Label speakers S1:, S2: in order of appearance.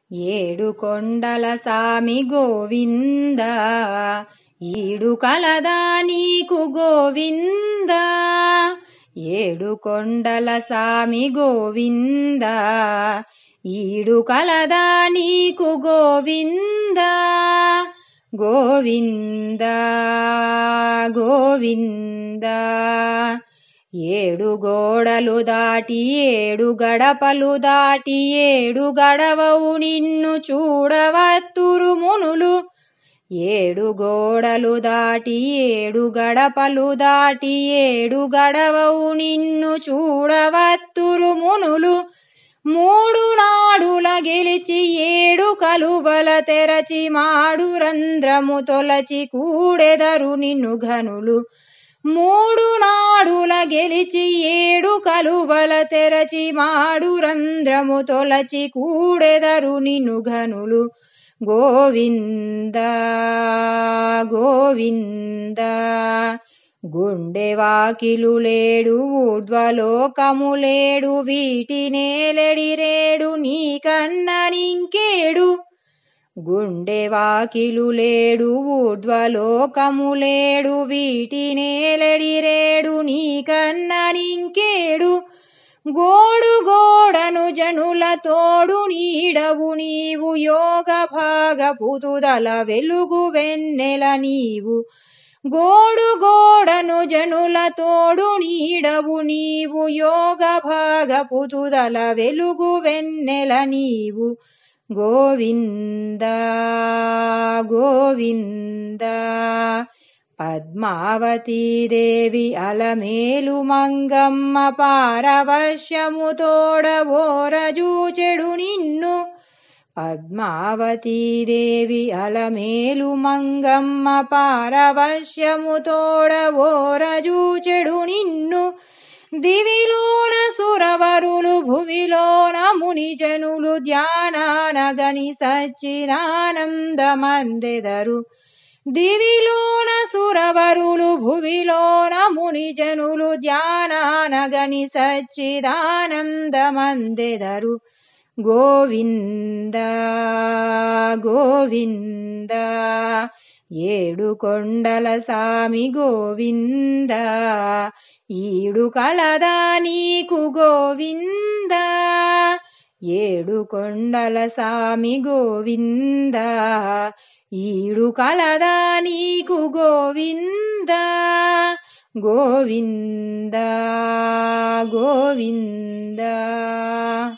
S1: ఏడు కొండల సామి గోవింద, ఈడు కలదా నీకు గోవింద. ఏడు కొండల సామి గోవింద, ఈడు కలదా నీకు గోవింద. గోవింద గోవింద. ఏడు గోడలు దాటి ఏడు గడపలు దాటి ఏడు గడవవు నిన్ను చూడవత్తురు మునులు. ఏడు గోడలు దాటి ఏడు గడపలు దాటి ఏడు గడవవు నిన్ను చూడవత్తురు మునులు. మూడు నాడుల గెలిచి ఏడు కలువల తెరచి మాడు రంధ్రము తొలచి కూడెదరు నిన్ను ఘనులు. మూడు నాడుల గెలిచి ఏడు కలువల తెరచి మాడు రంధ్రము తొలచి కూడెదరు నిన్ను ఘనులు. గోవింద గోవింద. గుండెవాకిలు లేడు ఊర్ధ్వలోకములేడు, వీటినేలెడిరేడు నీకన్ననింకేడు. గుండెవాకిలు లేడు ఊర్ధ్వలోకములేడు, వీటినేలెడిరేడు నీకన్ననింకేడు. గోడు గోడను జనుల తోడు నీడవు నీవు, యోగ భాగపు తుదల వెలుగు వెన్నెల నీవు. గోడు గోడను జనుల తోడు నీడవు నీవు, యోగ భాగపు తుదల వెలుగు వెన్నెల నీవు. గోవింద గోవింద. పద్మావతీ దేవి అలమేలు మంగమ్మ పారవశ్యము తోడవోరజూచెడు నిన్ను. పద్మావతీ దేవి అలమేలు మంగమ్మ పారవశ్యము తోడవోరజూచెడు నిన్ను. దివిలోన సురవరులు భువిలోన మునిజనులు, ధ్యానానగని సచ్చిదానందమందెదరు. దివిలోన సురవరులు భువిలోన మునిజనులు, ధ్యానానగని సచ్చిదానందమందెదరు. గోవింద గోవింద. ఏడు కొండల సామి గోవింద, ఈడు కలదా నీకు గోవింద. ఏడు కొండల సామి గోవింద, ఈడు కలదా నీకు గోవింద. గోవింద గోవింద.